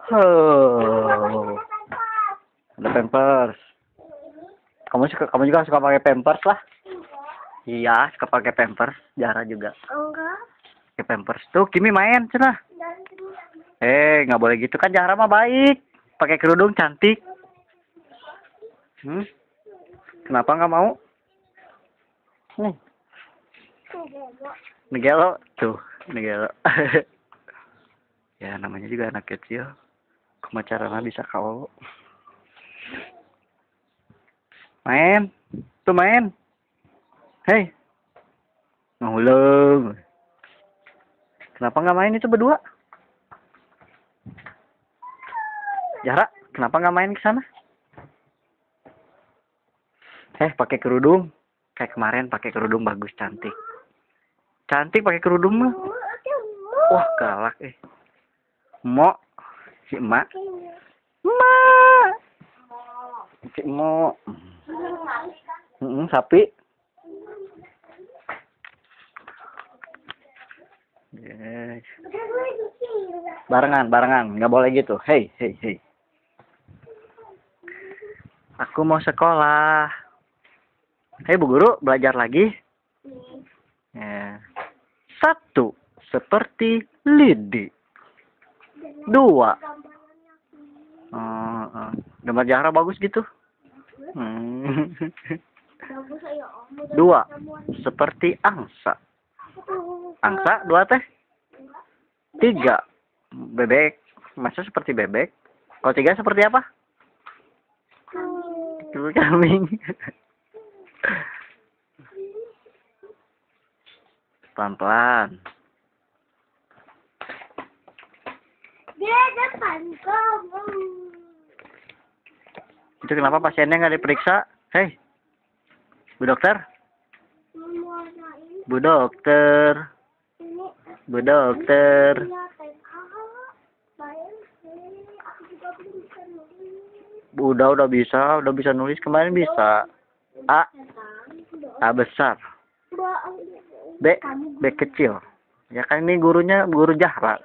Oh, ada Pampers. Kamu juga suka pakai Pampers lah? Iya, suka pakai Pampers. Zahra juga. Enggak. Pakai Pampers. Tuh, Kimi main, cenah. Nggak boleh gitu kan, Zahra mah baik. Pakai kerudung cantik. Kenapa nggak mau? Nih. Negelo. Tuh, Negelo. Ya, namanya juga anak kecil. Kumacarana bisa kau. Main. Tuh main. Hei. Ngulung. Kenapa nggak main itu berdua? Zahra, kenapa nggak main ke sana? Pakai kerudung. Kayak kemarin pakai kerudung bagus, cantik. Cantik pakai kerudung mah. Wah, galak Mo, si emak. Emak. Si Mo. Sapi. Yes. Barengan, nggak boleh gitu. Hei. Aku mau sekolah. Hei Bu Guru, belajar lagi. Ya. 1, seperti lidi. 2. Gambar Zahra bagus gitu. 2, seperti angsa. Angsa 2 teh. 3, bebek. Masa seperti bebek? Kalau 3 seperti apa? Kambing. Pelan-pelan. Dia depan kamu. Itu kenapa pasiennya nggak diperiksa? Hei, Bu Dokter. Bu Dokter. Bu Dokter. Udah bisa nulis, kemarin bisa. A besar. B kecil. Ya kan ini gurunya guru Zahra.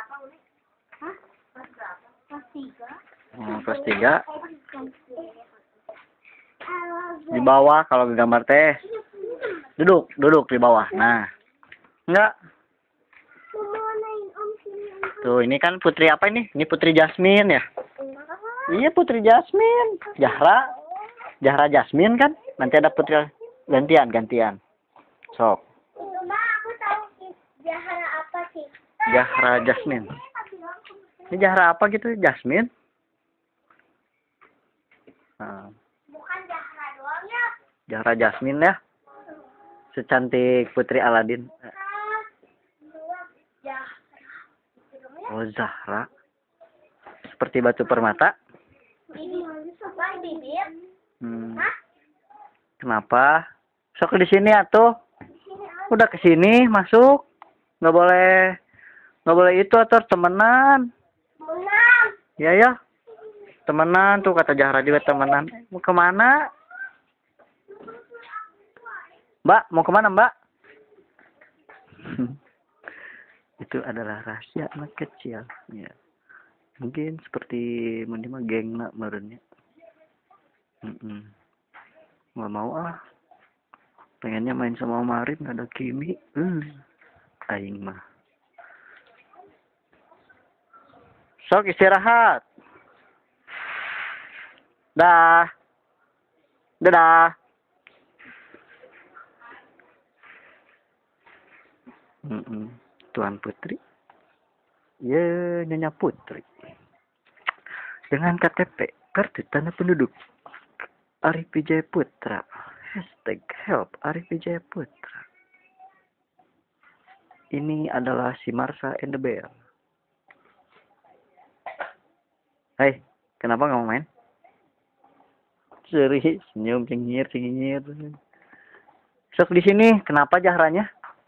Kelas 3. Di bawah kalau gambar teh. Duduk di bawah. Nah. Enggak. Tuh, ini kan Putri apa ini? Ini Putri Jasmine ya? Iya, Putri Jasmine. Zahra Jasmine kan? Nanti ada Putri gantian. Sok. Aku tahu Zahra apa sih? Zahra Jasmine. Ini Zahra apa gitu? Jasmine? Bukan Zahra doang ya. Zahra Jasmine ya. Secantik Putri Aladin. Oh, Zahra. Seperti batu permata. Kenapa? Sok di sini atuh. Udah ke sini masuk. Nggak boleh itu atau temenan. Ya. Temenan tuh kata Zahra juga temenan. Mau kemana? Mbak, mau kemana Mbak? Itu adalah rahasia anak kecil. Ya. Mungkin seperti mah geng nak merenya. Nggak mau pengennya main sama Marin, ada Kimi. Aing mah. Sok istirahat. Dadah. Tuan Putri. Ya, Nyonya Putri. Dengan KTP, kartu tanda penduduk Arif Wijaya Putra. #help Arif Wijaya Putra. Ini adalah si Marsha and the Bear. Hei, kenapa nggak mau main? Seri, senyum, cengir. Sok di sini, kenapa Zahranya?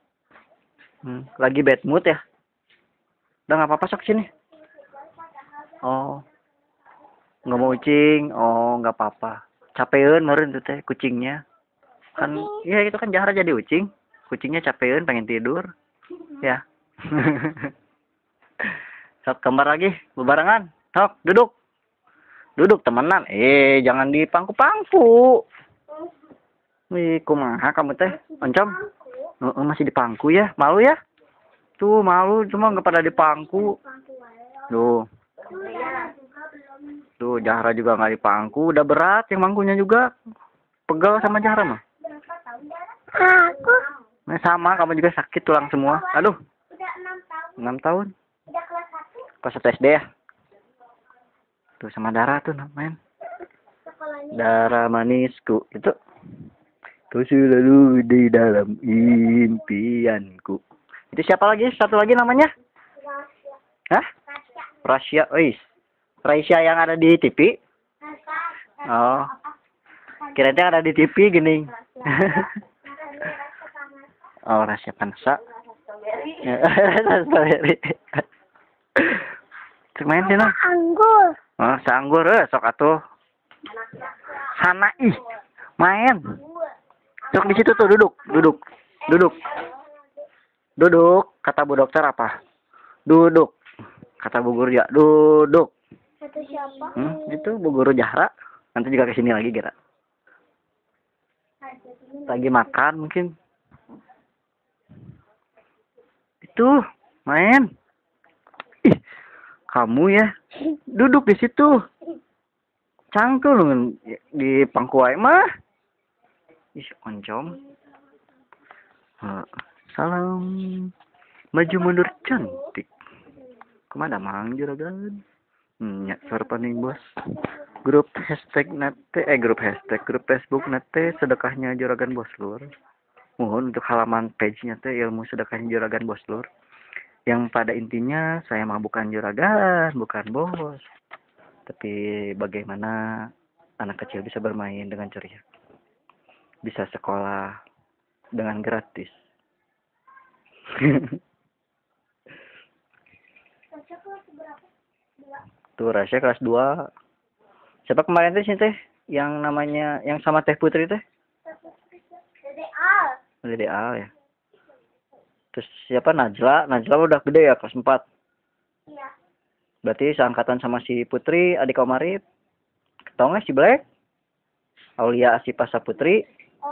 Lagi bad mood ya? Udah nggak apa-apa, sok sini. Oh, nggak mau ucing. Oh, nggak apa-apa. Capeun meureun tuh teh kucingnya. Kan, iya itu kan Zahra jadi ucing. Kucingnya capeun pengen tidur. Ya. Sok gambar lagi, bebarengan. Sok, duduk. Duduk temenan. Jangan di pangku-pangku. Wih, kumaha kamu teh? Oncom? Masih di pangku ya? Malu ya? Tuh, malu. Cuma nggak pada di pangku. Tuh. Tuh, Zahra juga nggak di pangku. Udah berat yang mangkunya juga. Pegel sama Zahra mah. Aku. Nah, sama, kamu juga sakit tulang semua. Aduh. Udah 6 tahun. 6 tahun. Udah kelas 1. Kelas 1 SD ya? Tuh, sama Dara tuh main. Sekolahnya. Dara manisku. Itu. Kau selalu di dalam impianku. Itu siapa lagi? Satu lagi namanya? Rahasia. Hah? Rahasia. Raisya. Raisya yang ada di TV? Oh. Kirain ada di TV gini. Oh, Rahasia Pansa. Strawberry. Cek main sih, Anggur. Oh, seanggur, sok atuh. Sana ih. Main. Sok di situ tuh duduk. Duduk, kata Bu Dokter apa? Duduk. Kata Bu Guru ya, duduk. Satu siapa? Itu Bu Guru Zahra. Nanti juga ke sini lagi, kira. Lagi makan mungkin. Itu, main. Ih, kamu ya. Duduk di situ. Cangkel lu di pangkuai mah. Ih, oncom. Salam. Maju mundur cantik. Kemana mang juragan? Ya, suara paning bos. Grup Facebook nate sedekahnya juragan bos lur. Mohon untuk halaman page-nya teh ilmu sedekahnya juragan bos lur. Yang pada intinya saya mah bukan juragan, bukan bos. Tapi bagaimana anak kecil bisa bermain dengan ceria? Bisa sekolah dengan gratis. Tuh Rasya kelas 2. Siapa kemarin teh sih teh? Yang namanya yang sama Teh Putri teh? Dede Al ya. Terus siapa Najla? Najla udah gede ya kelas 4. Iya. Berarti seangkatan sama si Putri, adik Omarip. Tau nggak si Black? Aulia Asipa Saputri.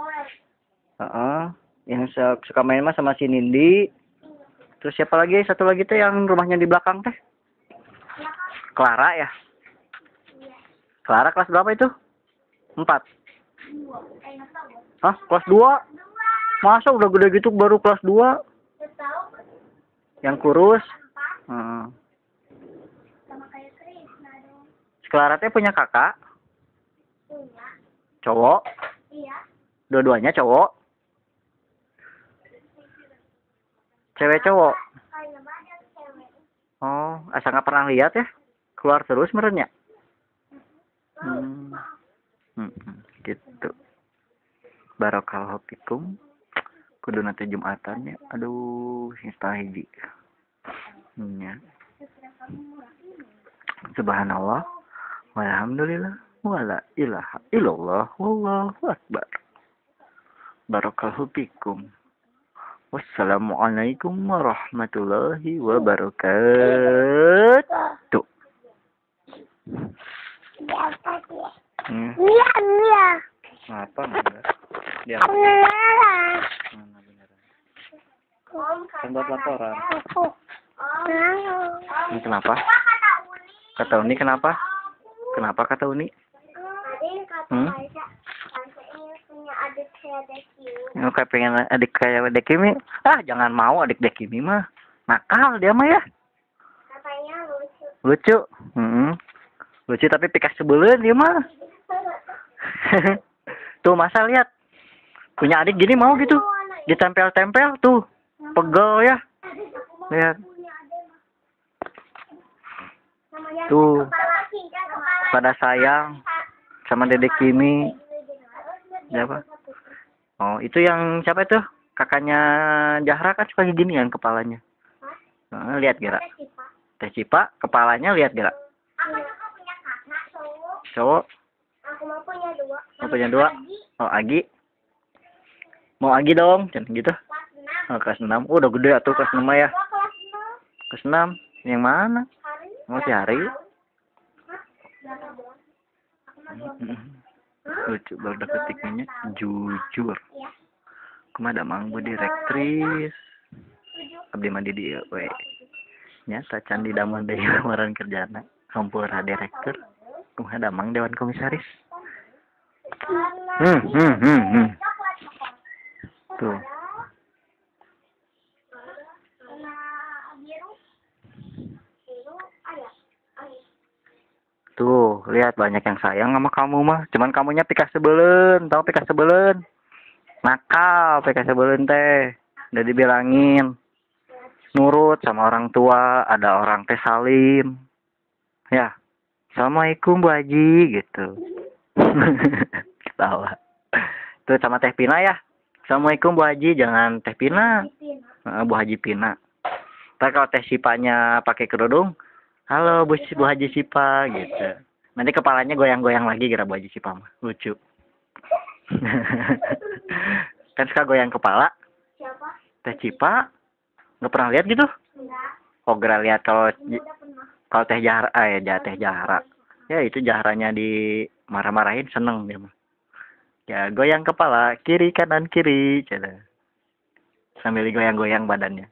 Yang suka main mah sama si Nindi. Terus siapa lagi? Satu lagi teh yang rumahnya di belakang teh? Clara ya? Clara kelas berapa itu? 4. Hah? Kelas 2? Masa udah gede gitu baru kelas 2? Yang kurus? Clara teh punya kakak? Cowok? Iya. Dua-duanya cowok? Cewek cowok? Oh, asal nggak pernah lihat ya? Keluar terus merenya? Gitu. Barakallahu fikum. Kudu nanti Jumatannya. Aduh, hiji. Ya. Subhanallah. Walhamdulillah. Wala ilaha illallah. Wallahu akbar. Barakallahu fikum. Wassalamualaikum warahmatullahi wabarakatuh. Iya. Apa enggak? Dia Beneran. kan buat laporan. Aku. Ini kenapa? Kata Uni kenapa? Kenapa kata Uni? Punya adik kayak Dekimi. Kayak pengen adik kayak Dekimi. Jangan mau adik Dekimi mah. Nakal dia mah ya. Katanya lucu. Lucu. Lucu tapi pikas sebelen dia mah. Tuh masa lihat. Punya adik gini mau gitu. Ditempel-tempel tuh. Pegel ya. Lihat. Tuh. Pada sayang sama Dedek Kimi. Siapa? Oh, itu yang siapa itu? Kakaknya Zahra kan suka gini kan kepalanya. Lihat Gira. Teh Cipa kepalanya lihat Gira. Aku juga punya kakak cowok. Cowok. Aku mau punya 2. Mau punya 2. Oh, Agi. Mau Agi dong, jangan gitu. Kelas 6. Oh, kelas 6. Udah gede atuh kelas 6 ya. Kelas 6. Kelas 6. Yang mana? Oh, si Hari. Lucu baru ketiknya jujur. Kumaha damang bu direktris. Abdi mandi di we. Nyata can di damang deui lamaran kerjana. Hampura direktur. Kumaha damang dewan komisaris. Tuh. Tuh, lihat banyak yang sayang sama kamu mah. Cuman kamunya pika sebelen, tahu pika sebelen. Nakal pika sebelen teh. Udah dibilangin. Nurut sama orang tua, ada orang teh salim. Ya. Assalamualaikum Bu Haji gitu. Ketawa. Tuh sama Teh Pina ya. Assalamualaikum Bu Haji, jangan Teh Pina. Bu Haji Pina. Ntar kalau Teh Sipanya pakai kerudung, halo Bu Haji Sipa gitu. Nanti kepalanya goyang-goyang lagi kira Bu Haji Sipa mah. Lucu. Kan suka goyang kepala. Siapa? Teh Cipa nggak pernah lihat gitu? Enggak. Oh, gara lihat kalau Udah pernah. kalau Teh Jahara, Teh Jahara. Ya itu Jaharanya di marah-marahin seneng dia mah. Ya goyang kepala kiri kanan kiri, cina. Sambil digoyang-goyang badannya.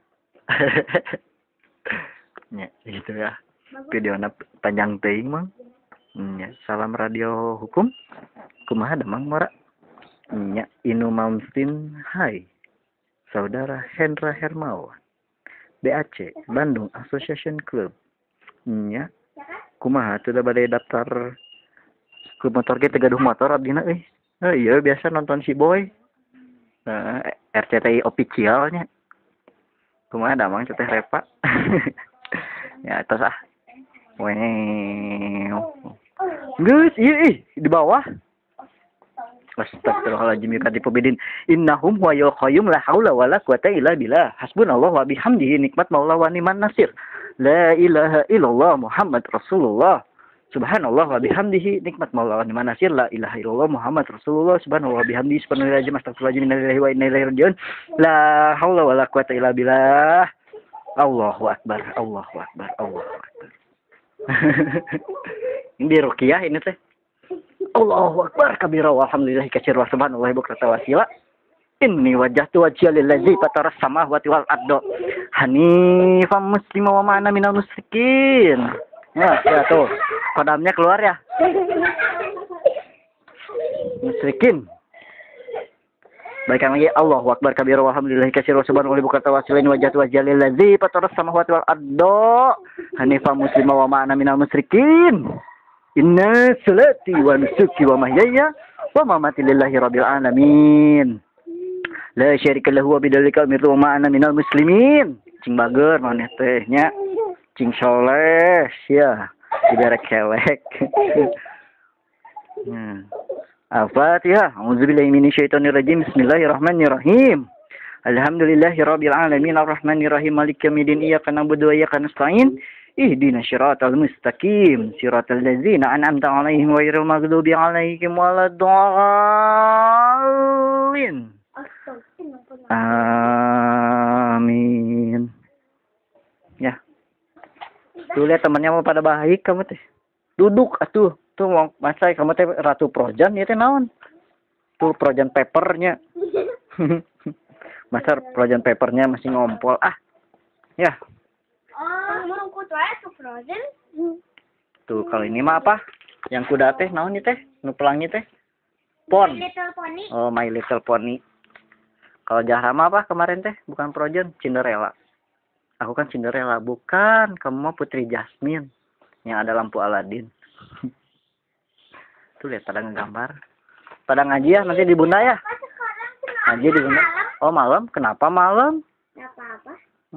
Ya gitu ya. Videonya panjang teuing mang. Ya, salam radio hukum. Kumaha damang mora? Ya, Inu Mamsin, hai. Saudara Hendra Hermawan. BAC, Bandung Association Club. Ya, kumaha teu da bade daftar klub motor ge teu gaduh motor abdina euy. Iya biasa nonton si Boy. RCTI officialnya. Kumaha damang teh Repa. Ya terus ah. Geus ieu di bawah. Astagfirullahaladzim yukati pubidin innahum huwa qayyum la haula wala quwata illa billah hasbunallahu wa bihamdihi nikmat maula wa ni'man nasir la ilaha illallah Muhammad Rasulullah subhanallah wa bihamdihi nikmat maula wa ni'man nasir la ilaha illallah Muhammad Rasulullah subhanallah wa bihamdihi subhanallahil astagfirullahaladzim innalillahi wa inna ilaihi raji'un la haula wala quwata illa billah Allahu akbar Allahu akbar Allahu akbar. Ini ruqyah ini teh. Allahu akbar kabira walhamdulillahi katsira wa subhanallahi bukratan wa asila. Inni wajjahtu wajhiya lillazi fatara samawati wal arda hanifan musliman wa ma ana minal musyrikin. Ya tuh. Kodamnya keluar ya. Musyrikin. Baikkan lagi Allahu akbar kabira walhamdulillahi katsira wa subhanallahi bukratan wa asila. Inni wajjahtu wajhiya lillazi fatara samawati wal arda hanifan musliman wa ma ana minal musyrikin. Inna salati wa nusuki wa mahyaya wa mamati lillahi rabbil alamin. La syarika lahu wa bidzalika umirtu wa ma ana minal muslimin. Cing bager maneh teh nya. Cing soleh ya. Diberek kelek. Al-Fatihah. A'udzubillahi minasyaitonir rajim. Bismillahirrahmanirrahim. Alhamdulillahi rabbil alamin arrahmanir rahim maliki yaumiddin iyyaka na'budu wa iyyaka nasta'in. Ihdinas siratal mustaqim siratal ladzina an'amta 'alaihim ghairil maghdubi 'alaihim waladdallin. Amin. Ya. Tuh lihat temannya mau pada baik kamu teh. Duduk atuh. Tuh mau masai kamu teh Ratu Projan ya teh naon? Tuh Projan papernya. Masa Projan papernya masih ngompol. Ah. Ya. Mau ku tuh ke Frozen. Tuh kalau ini mah apa? Yang kuda teh naon nih teh? Nu pelangi teh? Pon. My Little Pony. Oh, My Little Pony. Kalau Zahra mah apa kemarin teh? Bukan Frozen, Cinderella. Aku kan Cinderella, bukan. Kamu mah Putri Jasmine yang ada lampu Aladin. Tuh lihat pada ngegambar. Pada ngaji ya nanti di Bunda ya. Ngaji di Bunda. Oh malam? Kenapa malam? Enggak apa-apa.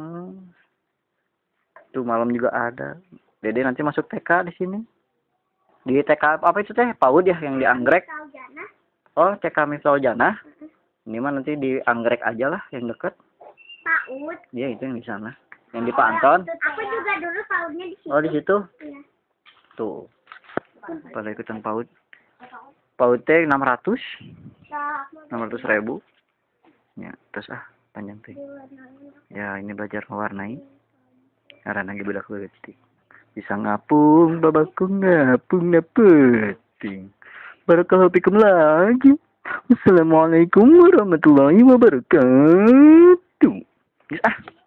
Tuh malam juga ada. Dede nanti masuk TK di sini. Di TK apa itu teh? PAUD ya yang di Anggrek. Oh, TK Miftahul Janah. Ini mah nanti di Anggrek aja lah yang deket. PAUD. Iya itu yang di sana. Yang di Pak Anton. Aku juga dulu PAUD-nya di situ. Oh, di situ. Iya. Tuh. Pada ikutan PAUD. PAUD teh 600. 600.000. Ya, terus panjang teh. Ya, ini belajar mewarnai. Karena lagi budak leutik. Bisa ngapung, babaku ngapung na penting. Barakallahu fikum lagi. Assalamualaikum warahmatullahi wabarakatuh. Ah.